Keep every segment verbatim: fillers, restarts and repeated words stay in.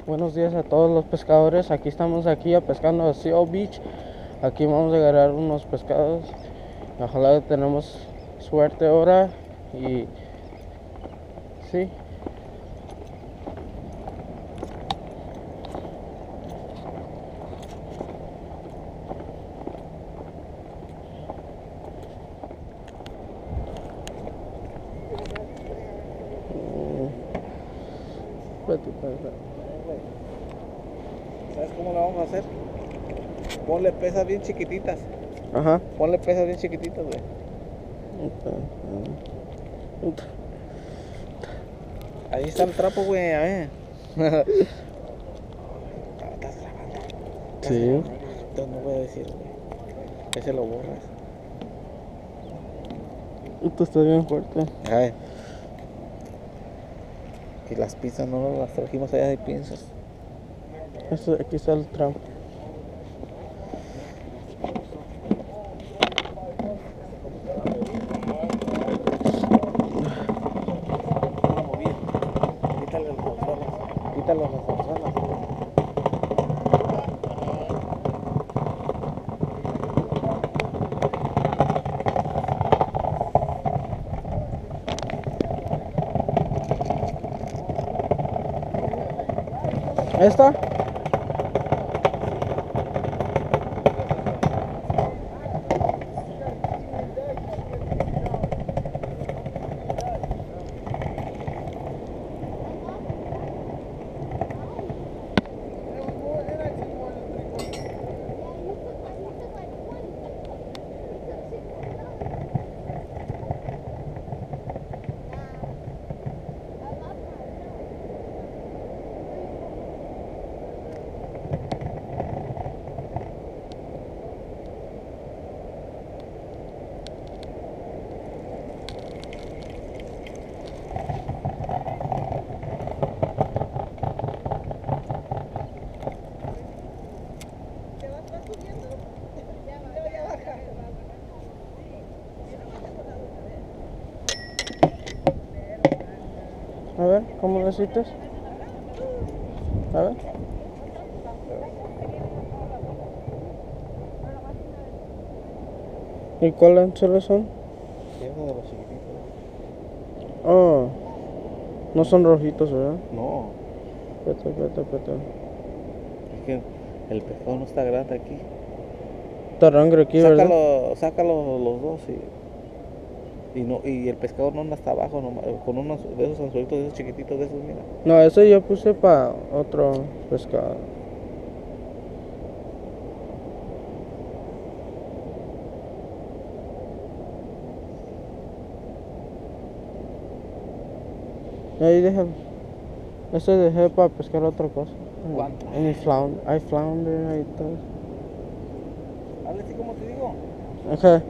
Buenos días a todos los pescadores. Aquí estamos aquí a pescando a Seal Beach. Aquí vamos a agarrar unos pescados. Ojalá tenemos suerte ahora. Y sí. ¿Sabes cómo lo vamos a hacer? Ponle pesas bien chiquititas. Ajá. Ponle pesas bien chiquititas, güey. Ahí está el trapo, güey, a ver. ¿Estás grabando? Sí. Entonces no voy a decir, güey. Ese lo borras. Esto está bien fuerte. Ay. Y las pinzas no las trajimos allá de pinzas. Esto, aquí está el trampo. Quítale las zarzuelas. Quítale las zarzuelas. ¿Esta? A ver, ¿cómo lo hiciste? A ver. ¿Y cuáles anzuelos son? Esos de los chiquititos. Oh, no son rojitos, ¿verdad? No, Espérate, espérate, espérate. es que el pescado no está grande aquí. Está rangre aquí, ¿verdad? Sácalo, sácalo los dos y, y no y el pescado no anda hasta abajo, nomás, con unos de esos anzuelitos, de esos chiquititos de esos, mira. No, ese yo puse para otro pescado. Ahí déjalo. Ese dejé para pescar otra cosa. ¿Cuánto? Hay flounder, hay flounder, hay todo. Dale, así como te digo. Ajá.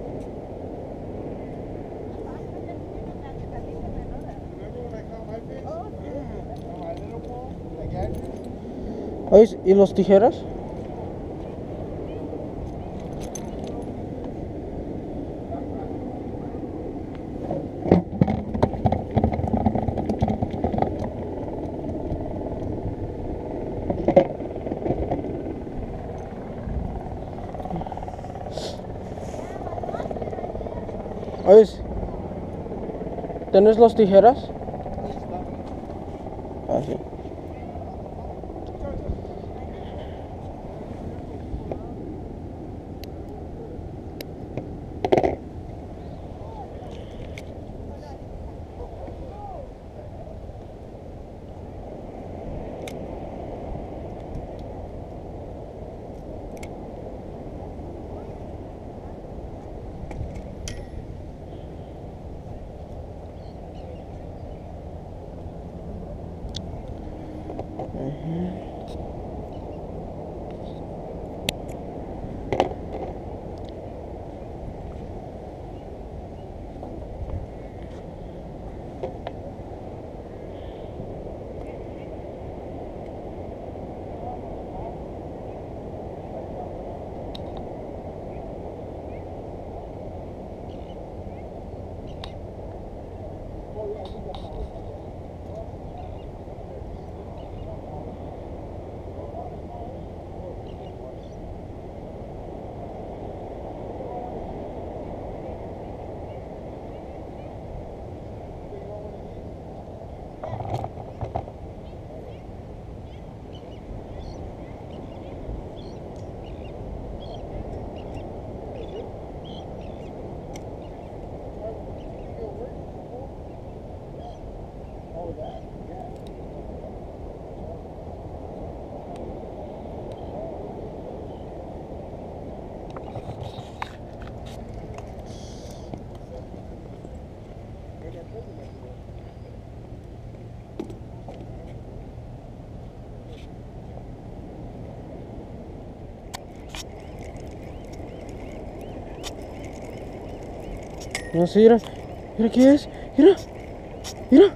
Oye, ¿y los tijeras? Oye, ¿tienes los tijeras? Ah, sí. No sé, mira. Mira qué es. Mira. Mira.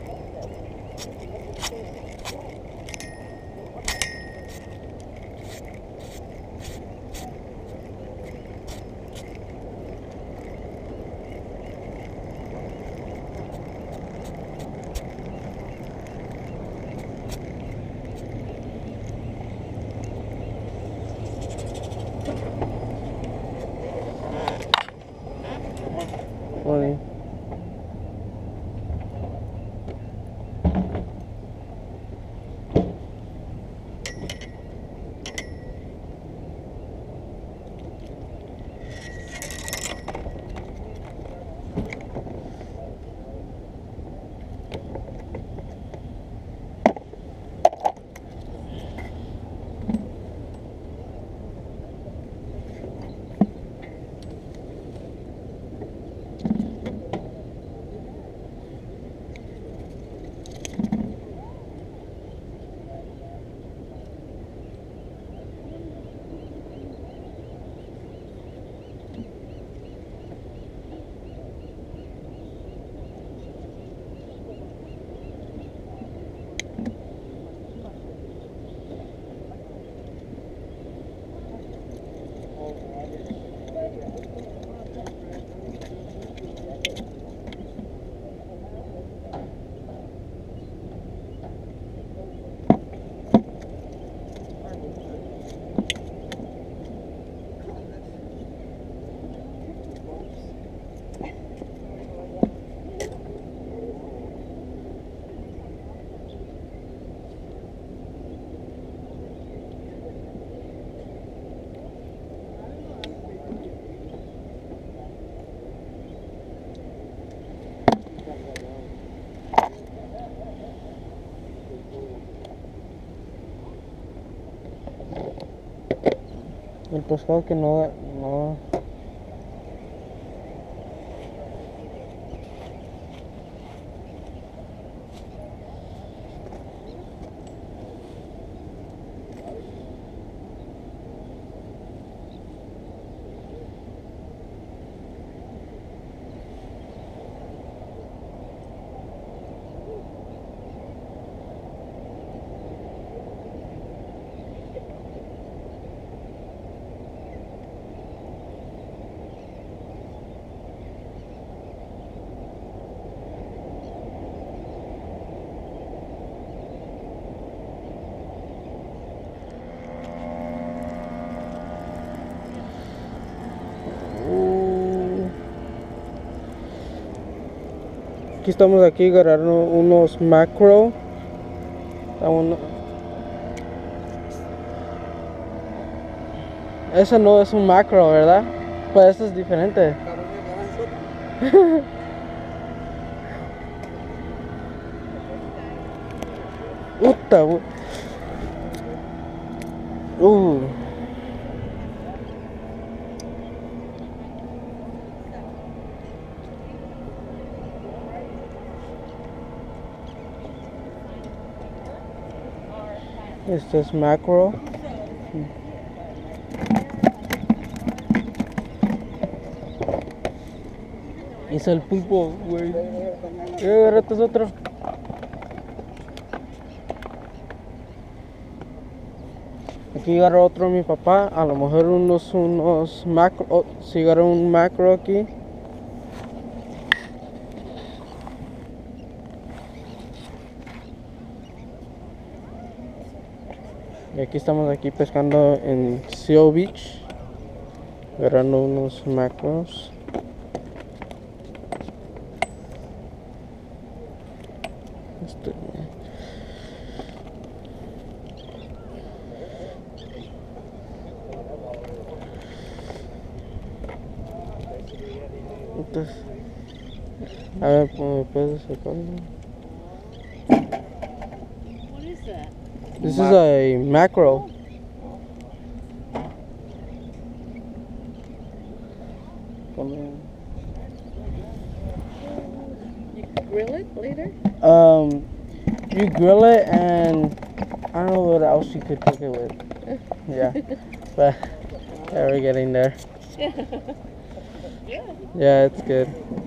Oye. El pescado que no, no. Uh, Aquí estamos aquí agarrando unos mackerel. Está uno- Eso no es un mackerel, ¿verdad? Pues eso es diferente. Uta, bu- uh. Esto es mackerel. Es el pulpo, güey. Eh, agarrate otro. Aquí agarró otro mi papá. A lo mejor unos, unos macro. Oh, si agarró un macro aquí. Y aquí estamos aquí pescando en Seal Beach. Agarrando unos macros. Este. Entonces, a ver, ¿me puedes sacar? What is that? This is a mackerel. You can grill it later? Um, you grill it and I don't know what else you could cook it with. Yeah, but yeah, we're getting there. It's good. Yeah, it's good.